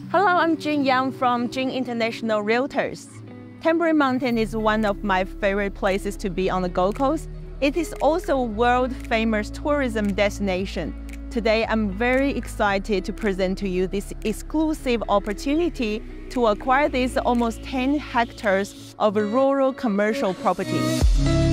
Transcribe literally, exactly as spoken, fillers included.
Hello, I'm Jin Yang from Jin International Realtors. Tamborine Mountain is one of my favorite places to be on the Gold Coast. It is also a world-famous tourism destination. Today, I'm very excited to present to you this exclusive opportunity to acquire these almost ten hectares of rural commercial property.